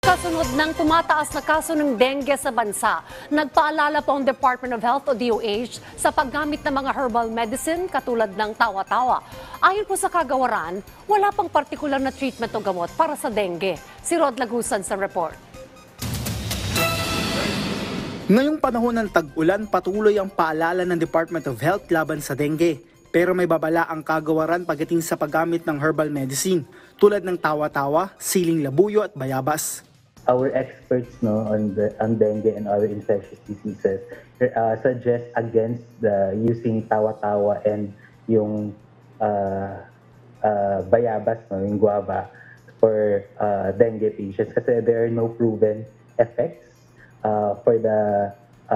Kasunod ng tumataas na kaso ng dengue sa bansa, nagpaalala po ang Department of Health o DOH sa paggamit ng mga herbal medicine katulad ng tawa-tawa. Ayon po sa kagawaran, wala pang partikular na treatment o gamot para sa dengue. Si Rod Lagusan sa report. Ngayong panahon ng tag-ulan, patuloy ang paalala ng Department of Health laban sa dengue. Pero may babala ang kagawaran pagdating sa paggamit ng herbal medicine tulad ng tawa-tawa, siling labuyo at bayabas. Our experts on dengue and other infectious diseases suggest against using tawa-tawa and yung bayabas, yung guava, for dengue patients kasi there are no proven effects for the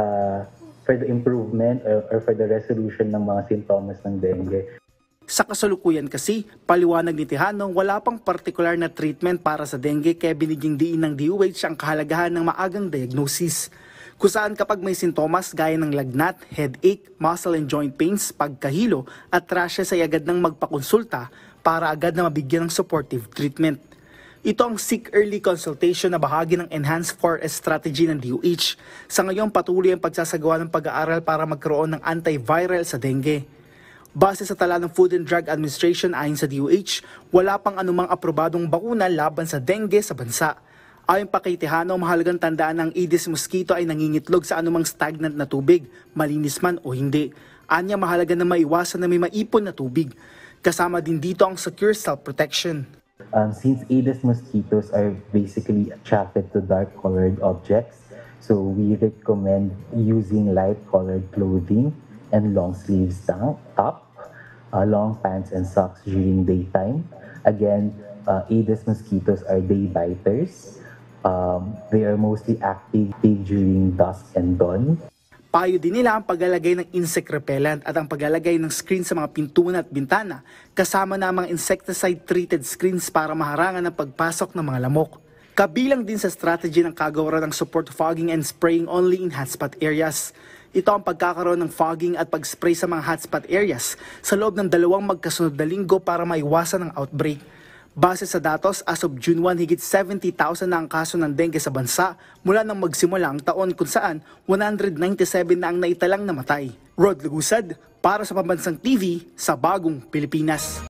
improvement or for the resolution ng mga sintomas ng dengue. Sa kasalukuyan kasi, paliwanag ni Tejano, wala pang partikular na treatment para sa dengue kaya binigyang diin ng DOH ang kahalagahan ng maagang diagnosis. Kung saan kapag may sintomas gaya ng lagnat, headache, muscle and joint pains, pagkahilo at rashes ay agad nang magpakonsulta para agad na mabigyan ng supportive treatment. Ito ang Seek Early Consultation na bahagi ng Enhanced 4S Strategy ng DOH. Sa ngayon patuloy ang pagsasagawa ng pag-aaral para magkaroon ng antiviral sa dengue. Base sa tala ng Food and Drug Administration ayon sa DOH, wala pang anumang aprobadong bakuna laban sa dengue sa bansa. Ayon pa kay Tejano, mahalagang tandaan ng Aedes mosquito ay nangingitlog sa anumang stagnant na tubig, malinis man o hindi. Anya mahalaga na maiwasan na may maipon na tubig. Kasama din dito ang secure self-protection. Since Aedes mosquitoes are basically attracted to dark-colored objects, so we recommend using light-colored clothing and long sleeves top, long pants and socks during daytime. Again, Aedes mosquitoes are day biters. They are mostly active during dusk and dawn. Payo din nila ang paglalagay ng insect repellent at ang paglalagay ng screen sa mga pintuan at bintana, kasama na ang mga insecticide-treated screens para maharangan ang pagpasok ng mga lamok. Kabilang din sa strategy ng kagawaran ng support fogging and spraying only in hotspot areas. Ito ang pagkakaroon ng fogging at pag-spray sa mga hotspot areas sa loob ng 2 magkasunod na linggo para maiwasan ang outbreak. Base sa datos, as of June 1, higit 70,000 na ang kaso ng dengue sa bansa mula nang magsimula ang taon kung saan 197 na ang naitalang namatay. Rod Lagusad, para sa Pambansang TV sa Bagong Pilipinas.